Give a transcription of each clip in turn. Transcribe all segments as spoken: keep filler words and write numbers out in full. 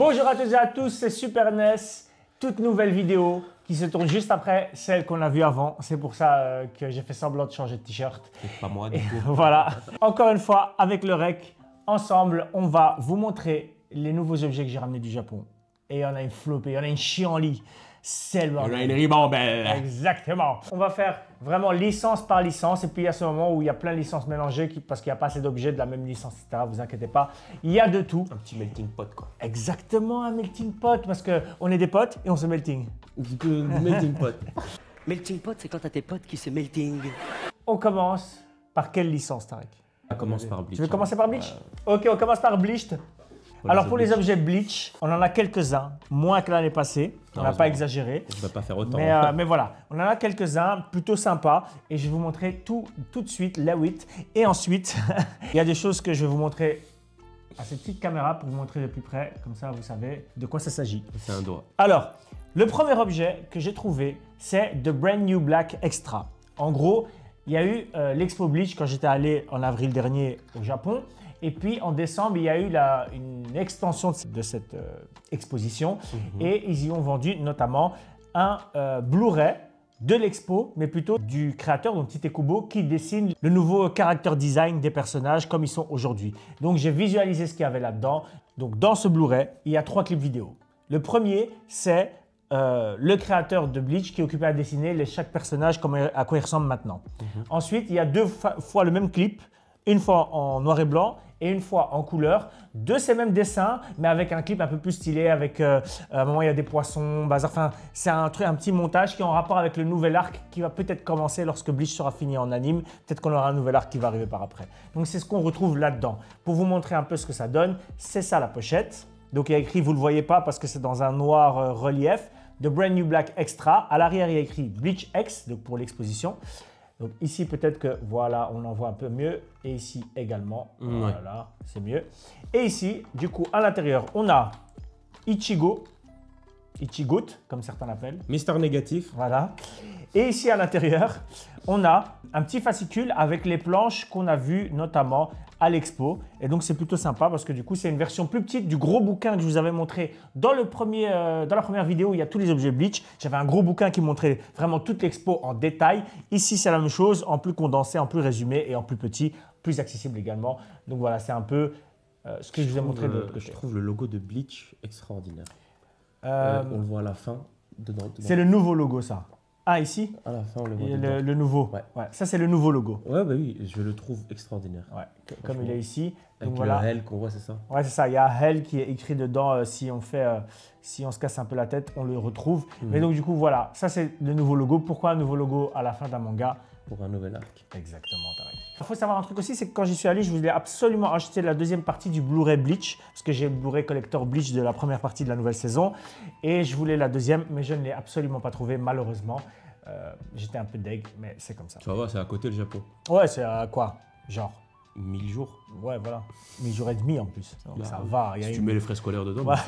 Bonjour à toutes et à tous, c'est Super N E S, toute nouvelle vidéo qui se tourne juste après celle qu'on a vue avant. C'est pour ça euh, que j'ai fait semblant de changer de t-shirt. C'est pas moi du coup. Voilà, encore une fois avec le rec, ensemble on va vous montrer les nouveaux objets que j'ai ramenés du Japon. Et il y en a une flopée, il y en a une chienlit. C'est le bordel. Il y en a une ribambelle. Exactement. On va faire vraiment licence par licence. Et puis il y a ce moment où il y a plein de licences mélangées qui, parce qu'il n'y a pas assez d'objets de la même licence, et cetera. Vous inquiétez pas. Il y a de tout. Un petit melting pot quoi. Exactement, un melting pot. Parce qu'on est des potes et on se melting. Du coup, du melting pot. Melting pot, c'est quand t'as tes potes qui se melting. On commence par quelle licence, Tarek? On commence par Bleach. Tu veux commencer par Bleach? Ok, on commence par Bleach. Alors pour les objets Bleach, on en a quelques-uns, moins que l'année passée. On n'a pas exagéré. Je ne vais pas faire autant. Mais, euh, mais voilà, on en a quelques-uns plutôt sympas et je vais vous montrer tout, tout de suite les huit. Et ensuite, il y a des choses que je vais vous montrer à cette petite caméra pour vous montrer de plus près. Comme ça, vous savez de quoi ça s'agit. C'est un doigt. Alors, le premier objet que j'ai trouvé, c'est The Brand New Black Extra. En gros, il y a eu euh, l'Expo Bleach quand j'étais allé en avril dernier au Japon. Et puis en décembre, il y a eu la, une extension de cette euh, exposition mmh. et ils y ont vendu notamment un euh, Blu-ray de l'expo, mais plutôt du créateur, donc Tite Kubo, qui dessine le nouveau character design des personnages comme ils sont aujourd'hui. Donc j'ai visualisé ce qu'il y avait là-dedans. Donc dans ce Blu-ray, il y a trois clips vidéo. Le premier, c'est euh, le créateur de Bleach qui est occupé à dessiner les, chaque personnage comme, à quoi il ressemble maintenant. Mmh. Ensuite, il y a deux fois le même clip, une fois en noir et blanc et une fois en couleur, de ces mêmes dessins, mais avec un clip un peu plus stylé, avec euh, à un moment il y a des poissons, bazar. Enfin, c'est un truc, un petit montage qui est en rapport avec le nouvel arc qui va peut-être commencer lorsque Bleach sera fini en anime. Peut-être qu'on aura un nouvel arc qui va arriver par après. Donc c'est ce qu'on retrouve là-dedans. Pour vous montrer un peu ce que ça donne, c'est ça la pochette. Donc il y a écrit, vous ne le voyez pas parce que c'est dans un noir euh, relief, The Brand New Black Extra. À l'arrière, il y a écrit Bleach X, donc pour l'exposition. Donc ici, peut-être que voilà, on en voit un peu mieux. Et ici également, ouais. Voilà, c'est mieux. Et ici, du coup, à l'intérieur, on a Ichigo, Ichigot, comme certains l'appellent. Mister Négatif. Voilà. Et ici, à l'intérieur, on a un petit fascicule avec les planches qu'on a vues notamment à l'expo. Et donc, c'est plutôt sympa parce que du coup, c'est une version plus petite du gros bouquin que je vous avais montré dans, le premier, euh, dans la première vidéo où il y a tous les objets Bleach. J'avais un gros bouquin qui montrait vraiment toute l'expo en détail. Ici, c'est la même chose, en plus condensé, en plus résumé et en plus petit, plus accessible également. Donc voilà, c'est un peu euh, ce que je, je vous ai montré de l'autre côté. Je trouve le logo de Bleach extraordinaire. Euh, euh, on le voit à la fin. dedans. dedans. C'est le nouveau logo, ça. Ah, ici? À la fin, on le voit. Le, le nouveau. Ouais. Ouais. Ça, c'est le nouveau logo. Ouais, bah oui, je le trouve extraordinaire. Ouais. Comme il est ici. Avec donc, voilà. le Hell qu'on voit, c'est ça? Ouais, c'est ça. Il y a Hell qui est écrit dedans. Euh, si on fait, euh, si on se casse un peu la tête, on le retrouve. Mmh. Mais donc, du coup, voilà. Ça, c'est le nouveau logo. Pourquoi un nouveau logo à la fin d'un manga? Pour un nouvel arc. Exactement, Tarek. Il faut savoir un truc aussi, c'est que quand j'y suis allé, je voulais absolument acheter la deuxième partie du Blu-ray Bleach, parce que j'ai le Blu-ray Collector Bleach de la première partie de la nouvelle saison, et je voulais la deuxième, mais je ne l'ai absolument pas trouvée, malheureusement. Euh, J'étais un peu deg, mais c'est comme ça. Ça va, c'est à côté le Japon. Ouais, c'est à quoi? Genre mille jours. Ouais, voilà. mille jours et demi en plus. Donc bah, ça va. Si y a tu une... mets les frais scolaires dedans. Ouais.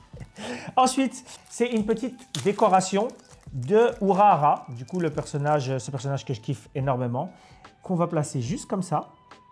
Ensuite, c'est une petite décoration de Urahara, du coup le personnage, ce personnage que je kiffe énormément, qu'on va placer juste comme ça.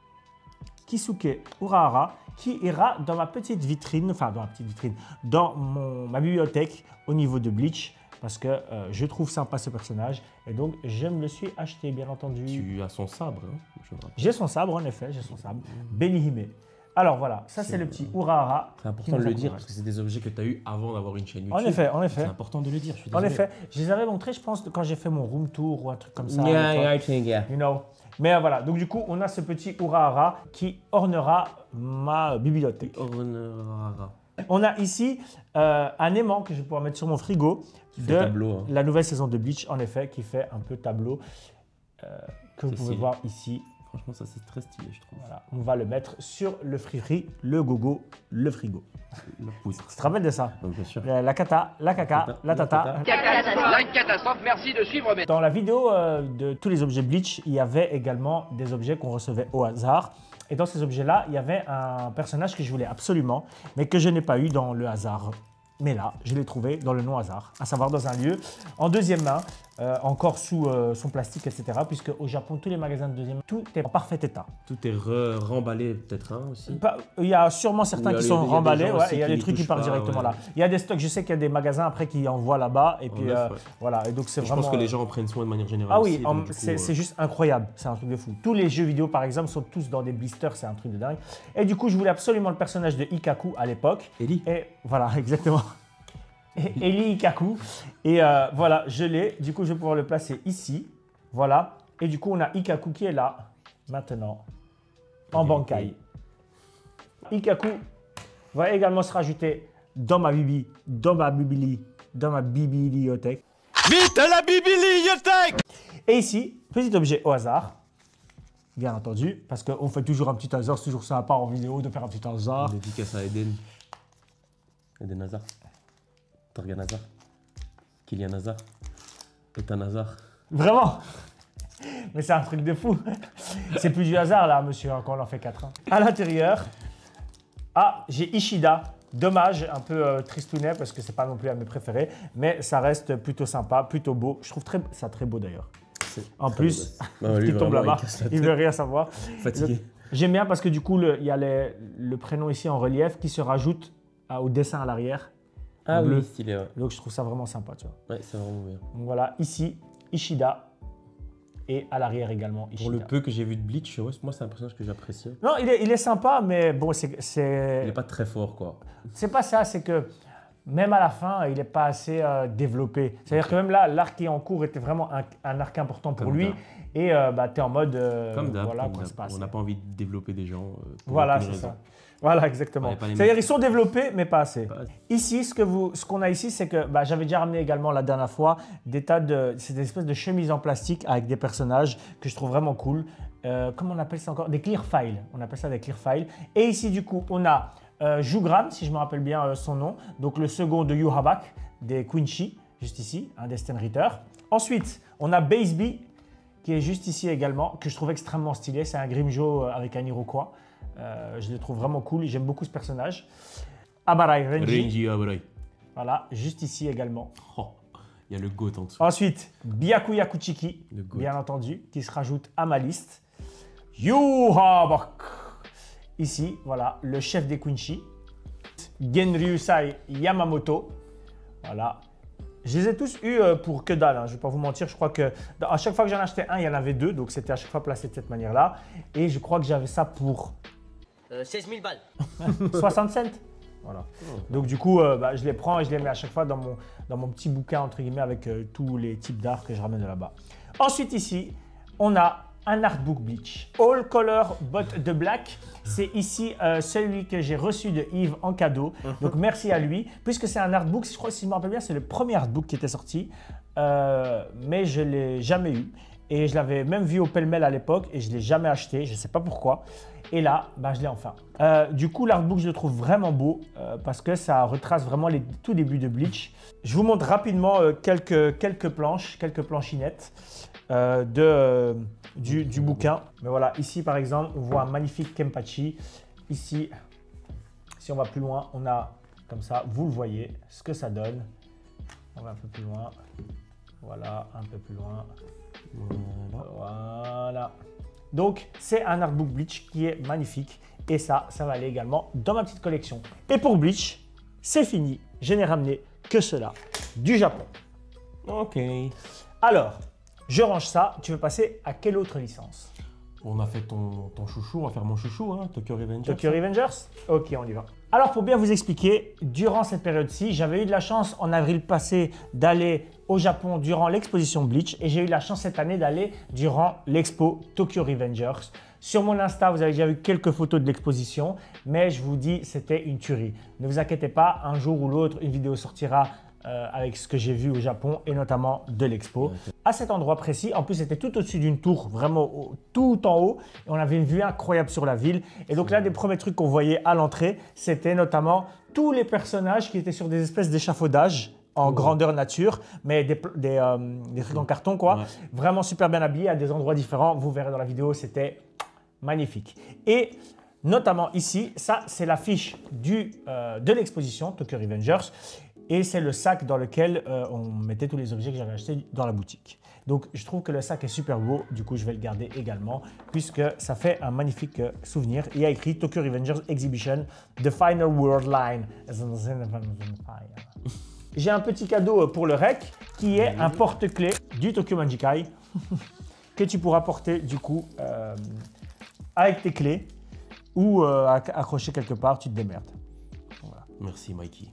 Kisuke Urahara, qui ira dans ma petite vitrine, enfin dans ma petite vitrine, dans mon, ma bibliothèque au niveau de Bleach, parce que euh, je trouve sympa ce personnage, et donc je me le suis acheté, bien entendu. Tu as son sabre, hein? J'ai son sabre, en effet, j'ai son sabre. Benihime. Alors voilà, ça c'est le petit Urahara. C'est important de le dire parce que c'est des objets que tu as eu avant d'avoir une chaîne YouTube. En effet, en effet. C'est important de le dire, je suis désolé. En effet, je les avais montrés, je pense, quand j'ai fait mon room tour ou un truc comme ça. Yeah, yeah, I think, yeah. You know. Mais euh, voilà, donc du coup, on a ce petit Urahara qui ornera ma bibliothèque. Ornera. On a ici euh, un aimant que je vais pouvoir mettre sur mon frigo qui de fait tableau, hein. La nouvelle saison de Bleach, en effet, qui fait un peu tableau, euh, que vous pouvez stylé. Voir ici. Franchement, ça c'est très stylé, je trouve. Voilà, on va le mettre sur le free-free, le gogo, le frigo. La poutre. Tu te rappelles de ça? Donc, bien sûr. La, la kata, la caca, la, la tata. La catastrophe, merci de suivre mes... Dans la vidéo euh, de tous les objets Bleach, il y avait également des objets qu'on recevait au hasard. Et dans ces objets-là, il y avait un personnage que je voulais absolument, mais que je n'ai pas eu dans le hasard. mais là, je l'ai trouvé dans le non-hasard, à savoir dans un lieu, en deuxième main, euh, encore sous euh, son plastique, et cetera. Puisque au Japon, tous les magasins de deuxième main, tout est en parfait état. Tout est re remballé, peut-être hein, aussi. Pas, il y a sûrement certains il y a qui les, sont remballés, ouais, et il y a des trucs qui partent pas, directement ouais. là. Il y a des stocks, je sais qu'il y a des magasins après qui envoient là-bas, et puis neuf, euh, ouais. voilà. Et donc c'est Je vraiment. pense que les gens en prennent soin de manière générale. Ah oui, aussi, c'est euh... juste incroyable, c'est un truc de fou. Tous les jeux vidéo par exemple sont tous dans des blisters, c'est un truc de dingue. Et du coup, je voulais absolument le personnage de Ikkaku à l'époque. Ellie. Et voilà, exactement. Ellie Ikkaku. Et euh, voilà, je l'ai. Du coup, je vais pouvoir le placer ici. Voilà. Et du coup, on a Ikkaku qui est là, maintenant, en Okay, Bankai. okay. Ikkaku va également se rajouter dans ma bibi, dans ma bibili, dans ma bibliothèque. Vite la bibliothèque! Et ici, petit objet au hasard, bien entendu, parce qu'on fait toujours un petit hasard, c'est toujours sympa en vidéo de faire un petit hasard. Dédicace à Eden. Eden Hazard. Torgan Hazard. Kylian Hazard. Ethan Hazard. Vraiment? Mais c'est un truc de fou. C'est plus du hasard là, monsieur, hein, quand on en fait quatre. Hein. À l'intérieur, ah, j'ai Ishida. Dommage, un peu euh, tristounet parce que c'est pas non plus un de mes préférés, mais ça reste plutôt sympa, plutôt beau. Je trouve très, ça très beau d'ailleurs. En plus, non, lui, il tombe là-bas, il ne veut rien savoir. Fatigué. J'aime bien parce que du coup, le, il y a les, le prénom ici en relief qui se rajoute à, au dessin à l'arrière. Ah bleu. oui, stylé, ouais. Donc je trouve ça vraiment sympa, tu vois. Ouais, c'est vraiment bien. Donc voilà, ici, Ishida. Et à l'arrière également, Ishida. Pour le peu que j'ai vu de Bleach, ouais, moi c'est un personnage que j'apprécie. Non, il est, il est sympa, mais bon, c'est... Il n'est pas très fort, quoi. C'est pas ça, c'est que même à la fin, il n'est pas assez euh, développé. C'est-à-dire que même là, l'arc qui est en cours était vraiment un, un arc important pour Comme lui. d'hab. Et euh, bah, tu es en mode... Euh, Comme d'hab, voilà, comme quoi, d'hab. c'est pas On assez. n'a pas envie de développer des gens. Euh, pour Voilà, aucune c'est raison. ça. Voilà, exactement. Ouais, pas les C'est-à-dire mêmes. ils sont développés, mais pas assez. Pas assez. Ici, ce que vous, ce qu'on a ici, c'est que bah, j'avais déjà ramené également la dernière fois des tas de, c'est des espèces de chemises en plastique avec des personnages que je trouve vraiment cool. Euh, comment on appelle ça encore? Des clear files. On appelle ça des clear files. Et ici, du coup, on a euh, Jugran, si je me rappelle bien euh, son nom. Donc le second de Yuhabak, des Quincy, juste ici, un Destin Ritter. Ensuite, on a Baseby, qui est juste ici également, que je trouve extrêmement stylé. C'est un Grimjo avec un Iroquois. Euh, je le trouve vraiment cool, j'aime beaucoup ce personnage. Abarai Renji. Renji Abarai. Voilà, juste ici également. Oh, il y a le GOAT en dessous. Ensuite, Byakuya Yakuchiki, Le GOAT. bien entendu, qui se rajoute à ma liste. Yuhabak. Ici, voilà, le chef des Quincy. Genryusai Yamamoto. Voilà. Je les ai tous eus euh, pour que dalle, hein. Je ne vais pas vous mentir. Je crois que à chaque fois que j'en achetais un, il y en avait deux. Donc c'était à chaque fois placé de cette manière-là. Et je crois que j'avais ça pour Euh, seize mille balles. soixante cents. Voilà. Donc du coup, euh, bah, je les prends et je les mets à chaque fois dans mon, dans mon petit bouquin, entre guillemets, avec euh, tous les types d'art que je ramène de là-bas. Ensuite ici, on a un artbook Bleach. All Color But de Black. C'est ici euh, celui que j'ai reçu de Yves en cadeau. Donc merci à lui. Puisque c'est un artbook, je crois, si je me rappelle bien, c'est le premier artbook qui était sorti. Euh, mais je ne l'ai jamais eu. Et je l'avais même vu au pêle-mêle à l'époque et je ne l'ai jamais acheté. Je ne sais pas pourquoi. Et là, bah, je l'ai enfin. Euh, du coup, l'artbook, je le trouve vraiment beau euh, parce que ça retrace vraiment les tout débuts de Bleach. Je vous montre rapidement euh, quelques, quelques planches, quelques planchinettes euh, de, euh, du, du bouquin. Mais voilà, ici par exemple, on voit un magnifique Kenpachi. Ici, si on va plus loin, on a comme ça, vous le voyez, ce que ça donne. On va un peu plus loin. Voilà, un peu plus loin. Voilà. Donc, c'est un artbook Bleach qui est magnifique. Et ça, ça va aller également dans ma petite collection. Et pour Bleach, c'est fini. Je n'ai ramené que cela du Japon. Ok. Alors, je range ça. Tu veux passer à quelle autre licence? On a fait ton, ton chouchou, on va faire mon chouchou, hein, Tokyo Revengers. Tokyo Revengers? Ok, on y va. Alors, pour bien vous expliquer, durant cette période-ci, j'avais eu de la chance en avril passé d'aller au Japon durant l'exposition Bleach et j'ai eu la chance cette année d'aller durant l'expo Tokyo Revengers. Sur mon Insta, vous avez déjà vu quelques photos de l'exposition, mais je vous dis, c'était une tuerie. Ne vous inquiétez pas, un jour ou l'autre, une vidéo sortira euh, avec ce que j'ai vu au Japon et notamment de l'expo. Okay. À cet endroit précis, en plus, c'était tout au-dessus d'une tour, vraiment au, tout en haut, et on avait une vue incroyable sur la ville. Et donc, l'un des premiers trucs qu'on voyait à l'entrée, c'était notamment tous les personnages qui étaient sur des espèces d'échafaudages en oh. grandeur nature, mais des, des, euh, des trucs en carton, quoi. Ouais. Vraiment super bien habillés à des endroits différents. Vous verrez dans la vidéo, c'était magnifique. Et notamment ici, ça, c'est l'affiche euh, de l'exposition Tokyo Revengers. Et c'est le sac dans lequel euh, on mettait tous les objets que j'avais achetés dans la boutique. Donc je trouve que le sac est super beau, du coup je vais le garder également puisque ça fait un magnifique euh, souvenir. Il y a écrit Tokyo Revengers Exhibition, The Final World Line. J'ai un petit cadeau pour le rec qui est un porte-clés du Tokyo Manjikai que tu pourras porter du coup euh, avec tes clés ou euh, accrocher quelque part, tu te démerdes. Voilà. Merci Mikey.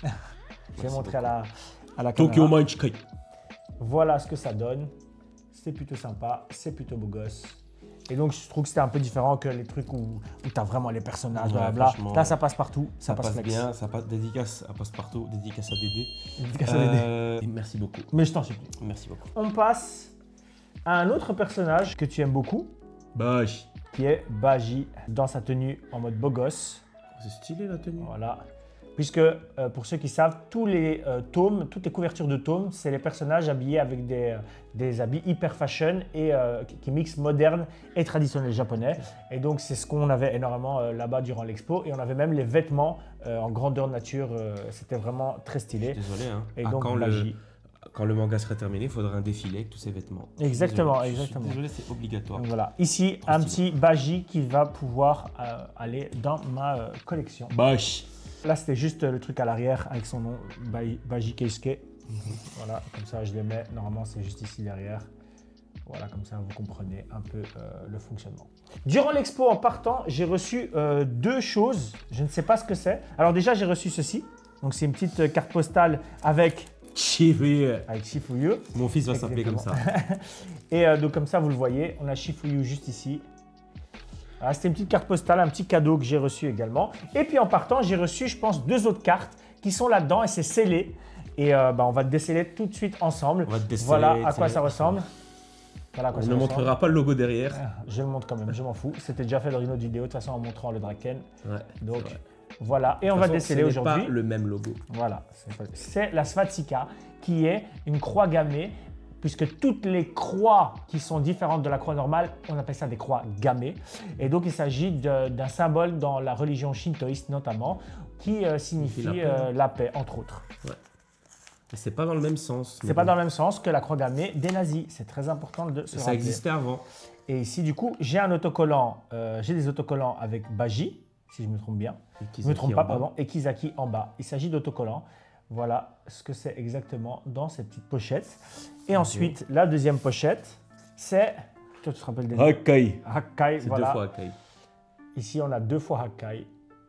Je vais montrer à la, à la caméra. Tokyo Manjikai. Voilà ce que ça donne. C'est plutôt sympa, c'est plutôt beau gosse. Et donc je trouve que c'était un peu différent que les trucs où, où tu as vraiment les personnages, Ouais, blabla. franchement, Là ça passe partout, ça, Ça passe, passe flex. bien, ça passe dédicace, ça passe partout, dédicace à Dédé. Dédicace à Dédé. Euh, et merci beaucoup. Mais je t'en supplie. Merci beaucoup. On passe à un autre personnage que tu aimes beaucoup, Bash. qui est Baji dans sa tenue en mode beau gosse. C'est stylé la tenue. Voilà. Puisque, euh, pour ceux qui savent, tous les euh, tomes, toutes les couvertures de tomes, c'est les personnages habillés avec des, euh, des habits hyper fashion et euh, qui, qui mixent moderne et traditionnel japonais. Et donc, c'est ce qu'on avait énormément euh, là-bas durant l'expo. Et on avait même les vêtements euh, en grandeur nature. Euh, C'était vraiment très stylé. Désolé, hein. Et Ah, donc, quand, Baji. le, quand le manga sera terminé, il faudra un défilé avec tous ces vêtements. Exactement, Désolé, je suis exactement. Désolé, c'est obligatoire. Donc voilà. Ici, Trop un stylé. petit Baji qui va pouvoir euh, aller dans ma euh, collection. Bash. Là, c'était juste le truc à l'arrière avec son nom, Bai- Baji Keisuke. Voilà, comme ça, je les mets. Normalement, c'est juste ici derrière. Voilà, comme ça, vous comprenez un peu euh, le fonctionnement. Durant l'expo, en partant, j'ai reçu euh, deux choses. Je ne sais pas ce que c'est. Alors déjà, j'ai reçu ceci. Donc, c'est une petite euh, carte postale avec, Chifuyu. avec Shifuyu. Mon fils va s'appeler comme ça. Et euh, donc, comme ça, vous le voyez, on a Shifuyu juste ici. Voilà, c'était une petite carte postale, un petit cadeau que j'ai reçu également. Et puis en partant, j'ai reçu, je pense, deux autres cartes qui sont là-dedans et c'est scellé. Et euh, bah, on va te déceler tout de suite ensemble. On va te déceler, Voilà à quoi tiens. ça ressemble. Voilà à quoi On ça ne ressemble. montrera pas le logo derrière. Ah, je le montre quand même, je m'en fous. C'était déjà fait dans une autre vidéo, de toute façon en montrant le Draken. Ouais, Donc c'est vrai. voilà, et on De va toute façon, déceler ce n'est aujourd'hui. pas le même logo. Voilà, c'est pas- c'est la Swatsika qui est une croix gammée, puisque toutes les croix qui sont différentes de la croix normale, on appelle ça des croix gammées. Et donc il s'agit de- d'un symbole dans la religion shintoïste notamment, qui euh, signifie La paix, euh, hein. la paix, entre autres. Ouais. Mais c'est pas dans le même sens. C'est pas dans le même sens que la croix gammée des nazis, c'est très important de se Ça rappeler. existait avant. Et ici du coup, j'ai un autocollant, euh, j'ai des autocollants avec Baji, si je me trompe bien. Et Je ne me trompe en pas, bas. pardon, et Kizaki en bas. Il s'agit d'autocollants. Voilà ce que c'est exactement dans ces petites pochettes. Et ensuite, la deuxième pochette, c'est... Toi, tu te rappelles des noms? Hakai. Hakkai, C'est voilà. deux fois Hakai. Ici, on a deux fois Hakkai.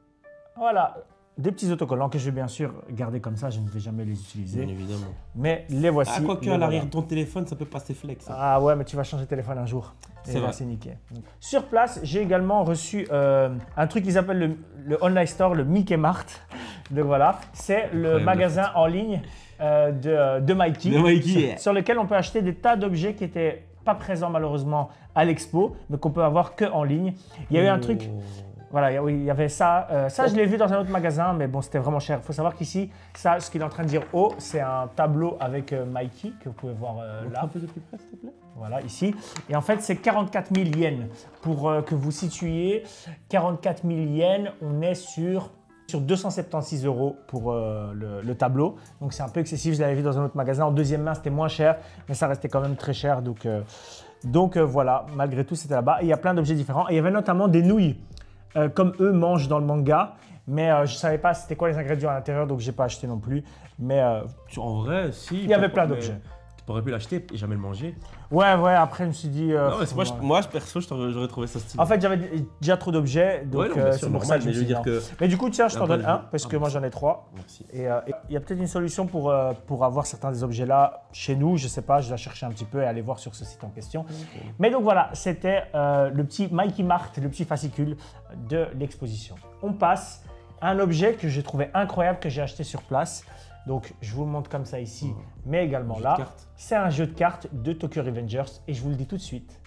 Voilà, des petits autocollants que je vais bien sûr garder comme ça. Je ne vais jamais les utiliser. Bien évidemment. Mais les voici. Ah, quoique les à l'arrière voilà. de ton téléphone, ça peut passer flex. hein. Ah ouais, mais tu vas changer de téléphone un jour. Et C'est là, vrai. c'est niqué. Sur place, j'ai également reçu euh, un truc qu'ils appellent le, le online store, le Mickey Mart. Donc voilà, c'est le Incroyable. magasin en ligne euh, de, de Mikey, De Mikey, sur, yeah. sur lequel on peut acheter des tas d'objets qui n'étaient pas présents malheureusement à l'expo, mais qu'on peut avoir que en ligne. Il y a eu un truc. Oh. Voilà, il y a- oui, il y avait ça. Euh, ça, je l'ai vu dans un autre magasin, mais bon, c'était vraiment cher. Il faut savoir qu'ici, ça, ce qu'il est en train de dire haut, c'est un tableau avec euh, Mikey que vous pouvez voir euh, là. Un peu de plus près, s'il te plaît. Voilà, ici. Et en fait, c'est quarante-quatre mille yens. Pour euh, que vous situiez, quarante-quatre mille yens, on est sur, sur deux cent soixante-seize euros pour euh, le, le tableau. Donc, c'est un peu excessif. Je l'avais vu dans un autre magasin. En deuxième main, c'était moins cher, mais ça restait quand même très cher. Donc, euh, donc euh, voilà, malgré tout, c'était là-bas. Et il y a plein d'objets différents. Et il y avait notamment des nouilles, euh, comme eux mangent dans le manga. Mais euh, je ne savais pas c'était quoi les ingrédients à l'intérieur, donc je n'ai pas acheté non plus. Mais euh, Tu- En vrai, si. il y avait pourquoi- plein mais d'objets. Tu aurais pu l'acheter et jamais le manger. Ouais, ouais, après, je me suis dit... euh, Non, mais c'est- moi, je- ouais. moi, je- perso, je t'aurais- j'aurais trouvé ça stylé. En fait, j'avais déjà trop d'objets, donc Ouais, non, bien euh, sûr, c'est pour normal, ça que je mais me je veux suis dire dit non. que. Mais du coup, tiens, je t'en D'un donne point de un, vue- parce Ah, que moi merci. j'en ai trois. Merci. Et euh, et il y a peut-être une solution pour, euh, pour avoir certains des objets là chez nous, je sais pas, je dois chercher un petit peu et aller voir sur ce site en question. Mais donc voilà, c'était euh, le petit Mikey Mart, le petit fascicule de l'exposition. On passe à un objet que j'ai trouvé incroyable, que j'ai acheté sur place. Donc je vous le montre comme ça ici, mais également Jeu de là. cartes. C'est un jeu de cartes de Tokyo Revengers et je vous le dis tout de suite,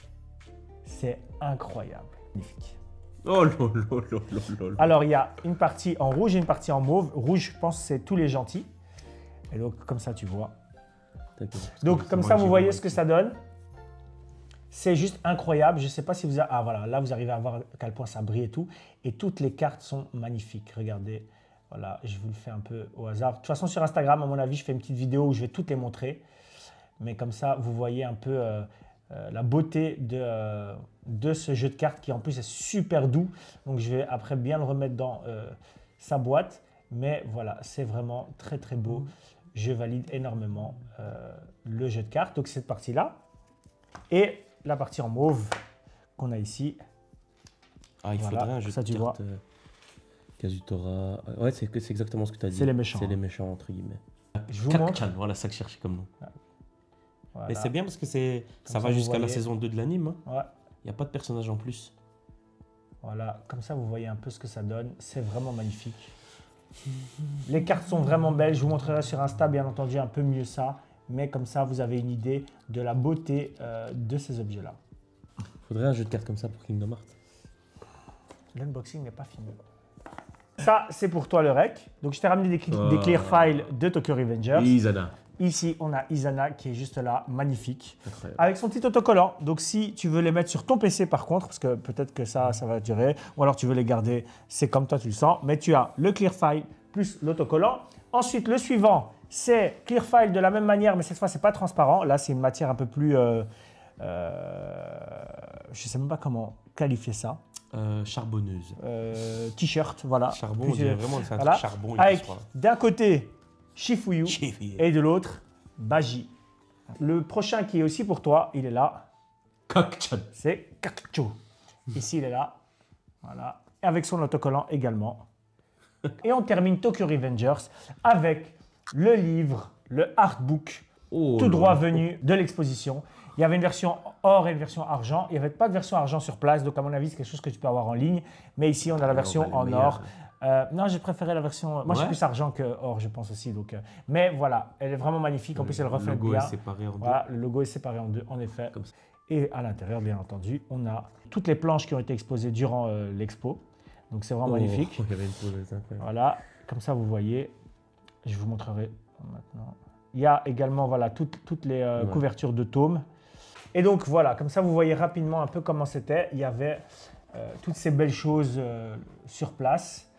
c'est incroyable, magnifique. Oh lolo, lolo, lolo. Alors, il y a une partie en rouge et une partie en mauve. Rouge, je pense, c'est tous les gentils. Et donc, comme ça, tu vois. T'inquiète. Donc, C'est comme moi ça, qui vous vais voyez voir ce que ici. ça donne. C'est juste incroyable. Je ne sais pas si vous... a- Ah, voilà. Là, vous arrivez à voir à quel point ça brille et tout. Et toutes les cartes sont magnifiques. Regardez. Voilà, je vous le fais un peu au hasard. De toute façon, sur Instagram, à mon avis, je fais une petite vidéo où je vais toutes les montrer. Mais comme ça, vous voyez un peu euh, euh, la beauté de, euh, de ce jeu de cartes qui, en plus, est super doux. Donc, je vais après bien le remettre dans euh, sa boîte. Mais voilà, c'est vraiment très, très beau. Je valide énormément euh, le jeu de cartes. Donc, cette partie-là. Et la partie en mauve qu'on a ici. Ah, il Voilà, faudrait un jeu ça, de tu vois. cartes. Euh, Kazutora. Ouais, c'est c'est exactement ce que tu as dit. C'est les méchants. C'est les méchants, entre guillemets. Je vous montre. Kacchan, voilà ça que je cherchais comme nom. Voilà. Mais c'est bien parce que c'est ça ça, va vous jusqu'à la voyez. saison deux de l'anime. Il Ouais. n'y a pas de personnage en plus. Voilà, comme ça, vous voyez un peu ce que ça donne. C'est vraiment magnifique. Les cartes sont vraiment belles. Je vous montrerai sur Insta, bien entendu, un peu mieux ça. Mais comme ça, vous avez une idée de la beauté euh, de ces objets-là. Faudrait un jeu de cartes comme ça pour Kingdom Hearts. L'unboxing n'est pas fini. Ça, c'est pour toi le rec. Donc, je t'ai ramené des, cl- Oh. des clear files de Tokyo Revengers. Isana. Ici, on a Isana qui est juste là, magnifique. Incroyable. Avec son petit autocollant. Donc, si tu veux les mettre sur ton P C par contre, parce que peut-être que ça, ça va durer, ou alors tu veux les garder, c'est comme toi tu le sens. Mais tu as le clear file plus l'autocollant. Ensuite, le suivant, c'est clear file de la même manière, mais cette fois, c'est pas transparent. Là, c'est une matière un peu plus... Euh, euh, je sais même pas comment qualifier ça. Euh, charbonneuse. Euh, T-shirt, voilà. Charbon, Plus, on dirait euh, vraiment c'est un voilà. truc charbon. il Avec passe par là. d'un côté Shifuyu Chiffy. et de l'autre Baji. Le prochain qui est aussi pour toi, il est là, Kacchan. c'est Kakucho. Ici, il est là, voilà, et avec son autocollant également. Et on termine Tokyo Revengers avec le livre, le artbook, Oh tout là droit là. venu de l'exposition. Il y avait une version or et une version argent. Il n'y avait pas de version argent sur place, donc à mon avis, c'est quelque chose que tu peux avoir en ligne. Mais ici, on a la version bah, les en meilleurs. or. Euh, non, j'ai préféré la version... Moi, je suis Ouais. plus argent que or, je pense aussi. Donc, euh, mais voilà, elle est vraiment magnifique. En plus, elle Le reflète logo bien. est séparé en deux. Voilà, le logo est séparé en deux, en effet. Comme ça. Et à l'intérieur, bien entendu, on a toutes les planches qui ont été exposées durant euh, l'expo. Donc, c'est vraiment Oh, magnifique. il y avait une pause, c'est incroyable. Voilà, comme ça, vous voyez. Je vous montrerai maintenant. Il y a également voilà, toutes, toutes les euh, Ouais. couvertures de tomes. Et donc, voilà, comme ça, vous voyez rapidement un peu comment c'était. Il y avait euh, toutes ces belles choses euh, sur place.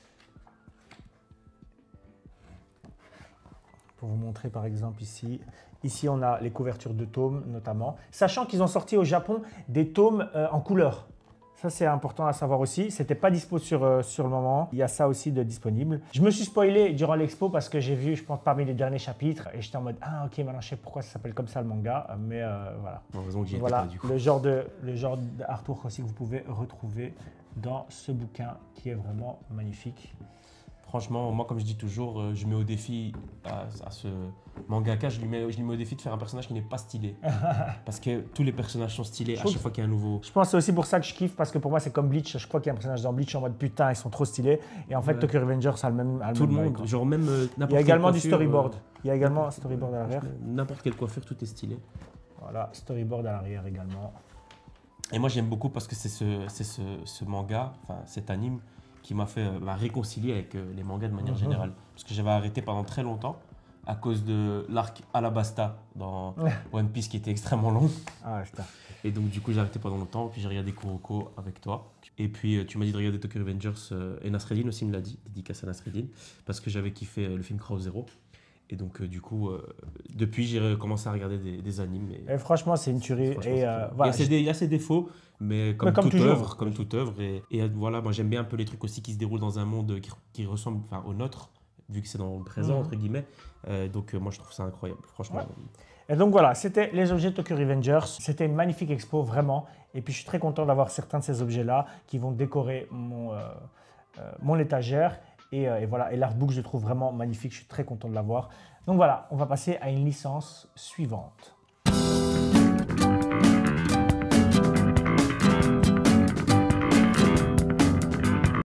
Pour vous montrer, par exemple, ici. Ici, on a les couvertures de tomes, notamment. Sachant qu'ils ont sorti au Japon des tomes euh, en couleur. Ça, c'est important à savoir aussi. C'était pas dispo sur, euh, sur le moment. Il y a ça aussi de disponible. Je me suis spoilé durant l'expo parce que j'ai vu, je pense, parmi les derniers chapitres. Et j'étais en mode, ah ok, maintenant je sais pourquoi ça s'appelle comme ça le manga. Mais euh, voilà. Heureusement que j'y étais Voilà pas du coup. le genre de le genre d'artwork aussi que vous pouvez retrouver dans ce bouquin qui est vraiment magnifique. Franchement, moi, comme je dis toujours, euh, je mets au défi à, à ce mangaka, je lui, mets, je lui mets au défi de faire un personnage qui n'est pas stylé. Parce que tous les personnages sont stylés à trouve- chaque fois qu'il y a un nouveau. Je pense que c'est aussi pour ça que je kiffe parce que pour moi c'est comme Bleach. Je crois qu'il y a un personnage dans Bleach en mode putain ils sont trop stylés. Et en fait Ouais. Tokyo Revengers a le même. a le Tout le même monde, vibe, quoi. genre même euh, n'importe Il y a quelle également du coiffure, storyboard. euh, Il y a également un storyboard à l'arrière. N'importe quelle coiffure, tout est stylé. Voilà, storyboard à l'arrière également. Et moi, j'aime beaucoup parce que c'est ce, c'est ce, ce manga, enfin cet anime, qui m'a fait euh, m'a réconcilier avec euh, les mangas de manière Mhm. générale. Parce que j'avais arrêté pendant très longtemps à cause de l'arc Alabasta dans One Piece qui était extrêmement long. Ah putain. Et donc, du coup, j'ai arrêté pendant longtemps. Puis j'ai regardé Kuroko avec toi. Et puis, euh, tu m'as dit de regarder Tokyo Revengers. Euh, et Nasreddin aussi me l'a dit, dédicace à Nasreddin. Parce que j'avais kiffé euh, le film Crow Zero. Et donc, euh, du coup, euh, depuis, j'ai commencé à regarder des, des animes. Et, Et franchement c'est une tuerie. franchement, Et c'est euh, cool. voilà. il, y a ses, dé- il y a ses défauts, mais comme, Mais comme toute toujours. œuvre, comme toute œuvre. Et, et, euh, voilà, moi, j'aime bien un peu les trucs aussi qui se déroulent dans un monde qui, qui ressemble enfin, au nôtre, vu que c'est dans le présent, Mhm. entre guillemets. Euh, donc, euh, moi, je trouve ça incroyable, franchement. Ouais. Et donc voilà, c'était les objets de Tokyo Revengers. C'était une magnifique expo, vraiment. Et puis je suis très content d'avoir certains de ces objets-là qui vont décorer mon, euh, euh, mon étagère. Et, euh, et voilà, et l'artbook, je le trouve vraiment magnifique. Je suis très content de l'avoir. Donc voilà, on va passer à une licence suivante.